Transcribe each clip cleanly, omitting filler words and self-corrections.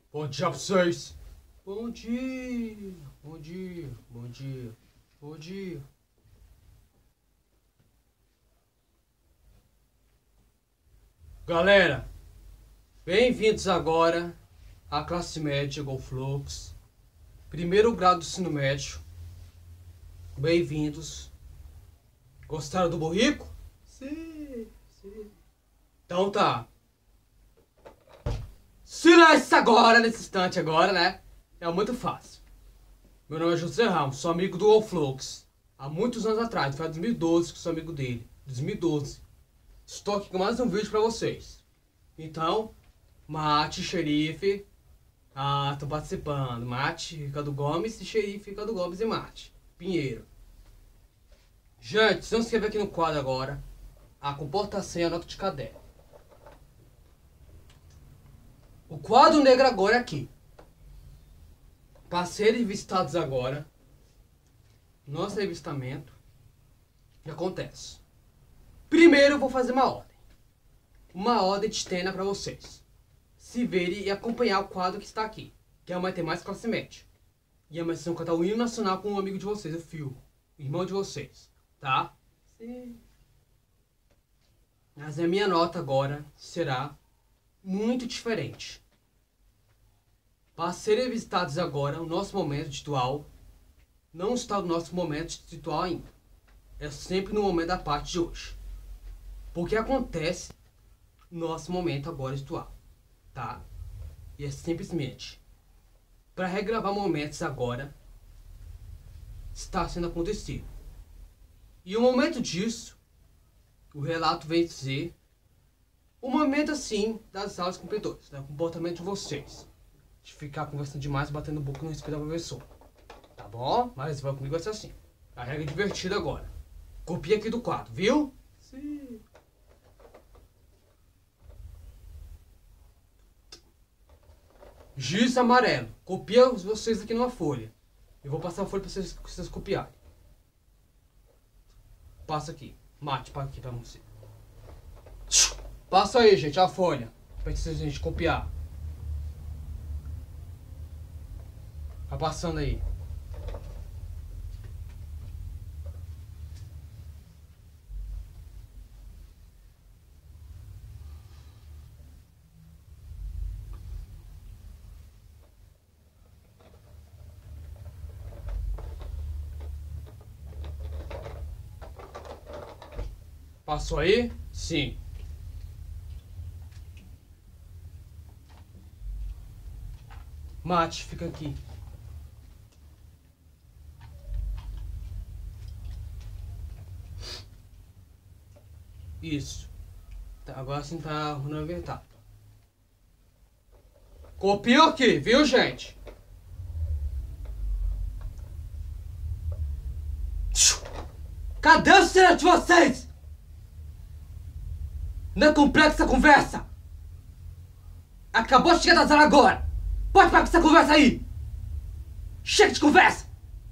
Bom dia pra vocês. Bom dia, bom dia, bom dia, bom dia. Galera, bem-vindos agora à classe média Golflux, primeiro grau do ensino médio. Bem-vindos. Gostaram do burrico? Sim, sim. Então tá. Silêncio agora, nesse instante agora, né? É muito fácil. Meu nome é José Ramos, sou amigo do Golflux. Há muitos anos atrás, foi em 2012 que sou amigo dele. 2012. Estou aqui com mais um vídeo pra vocês. Então, Mate, Xerife, tô participando. Mate, Ricardo Gomes, e Xerife, Ricardo Gomes e Mate. Pinheiro. Gente, se não se inscrever aqui no quadro agora, comporta a senha, nota de caderno. O quadro negro agora é aqui. Para serem visitados agora, nosso revistamento, o que acontece? Primeiro eu vou fazer uma ordem. Uma ordem de estena para vocês se verem e acompanhar o quadro que está aqui, que é o Matemática Classe Média. E amanhã vocês vão cantar o hino nacional com um amigo de vocês, o Fio, irmão de vocês, tá? Sim. Mas a minha nota agora será muito diferente. Para serem visitados agora, o nosso momento ritual não está no nosso momento ritual ainda. É sempre no momento da parte de hoje. Porque acontece no nosso momento agora ritual, tá? E é simplesmente para regravar momentos agora está sendo acontecido. E o momento disso, o relato vem dizer o momento assim das aulas competidores, né? O comportamento de vocês. De ficar conversando demais, batendo boca no respeito ao professor. Tá bom? Mas vai comigo vai ser assim. A regra é divertida agora. Copia aqui do quadro, viu? Sim. Giz amarelo. Copia vocês aqui numa folha. Eu vou passar a folha para vocês copiarem. Passa aqui. Mate para aqui para você. Passa aí, gente, a folha. Pra gente copiar. Tá passando aí. Passou aí? Sim. Mate, fica aqui. Isso. Tá, agora sim tá arrumando apertado. Copia aqui, viu, gente? Cadê o silêncio de vocês? Não é complexa essa conversa. Acabou de chegar da sala agora. Pode parar com essa conversa aí. Chega de conversa.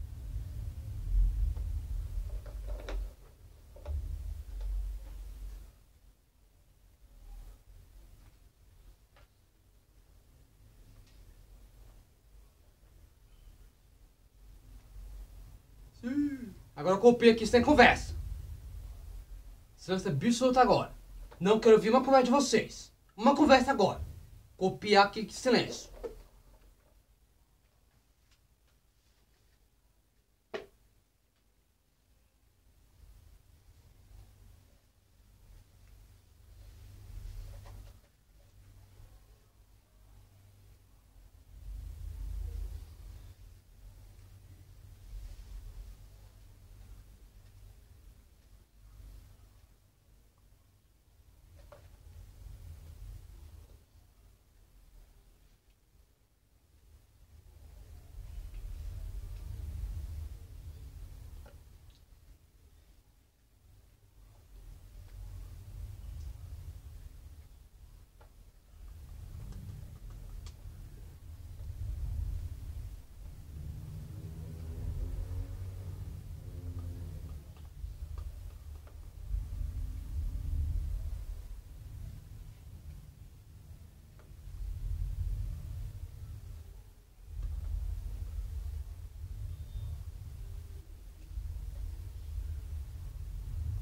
Sim. Agora copia aqui sem conversa. Silêncio absoluto agora. Não quero ouvir uma conversa de vocês. Uma conversa agora. Copiar aqui, silêncio.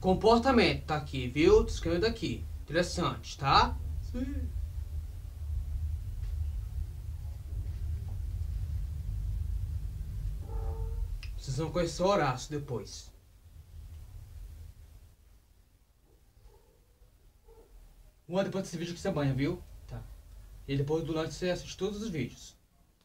Comportamento, tá aqui, viu? Tô escrevendo aqui. Interessante, tá? Sim. Vocês vão conhecer o Horácio depois. Uma depois desse vídeo que você banha, viu? Tá. E depois do lanche você assiste todos os vídeos.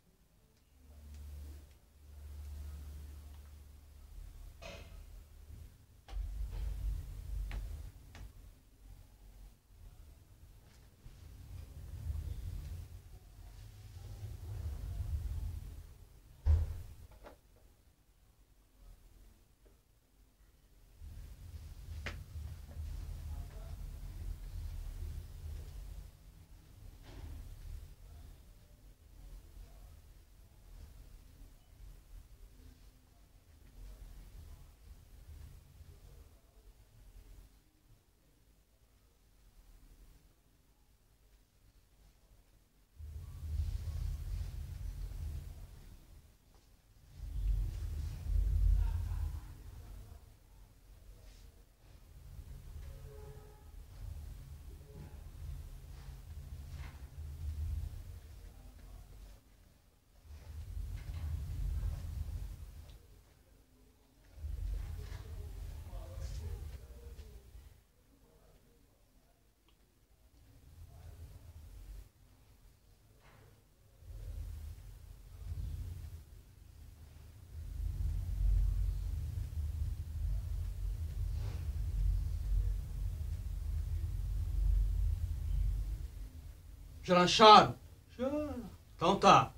Já lancharam? Já. Então tá.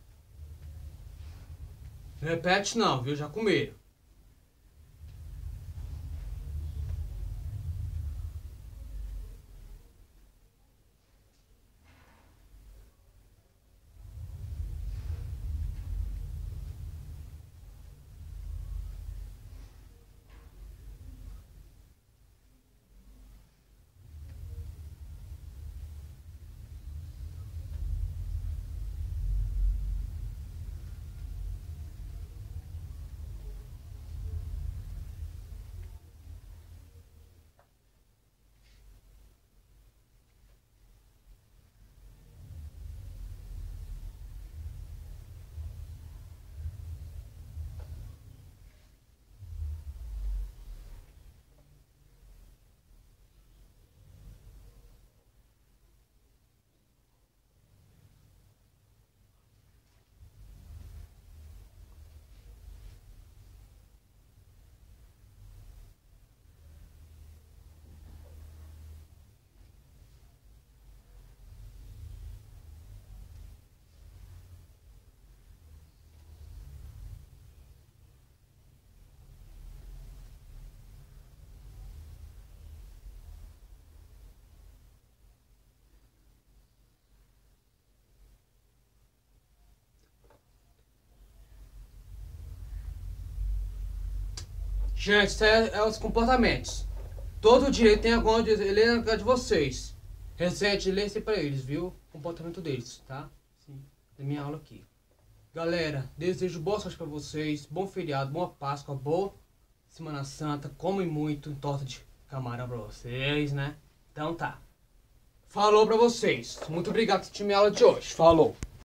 Não repete não, viu? Já comeram. Gente, isso é os comportamentos. Todo direito tem alguma de ler na cara de vocês. Recente, lê pra eles, viu? O comportamento deles, tá? Sim. Da minha aula aqui. Galera, desejo boa sorte pra vocês. Bom feriado, boa Páscoa, boa Semana Santa. Comem muito torta de camarão pra vocês, né? Então tá. Falou pra vocês. Muito obrigado por assistir minha aula de hoje. Falou.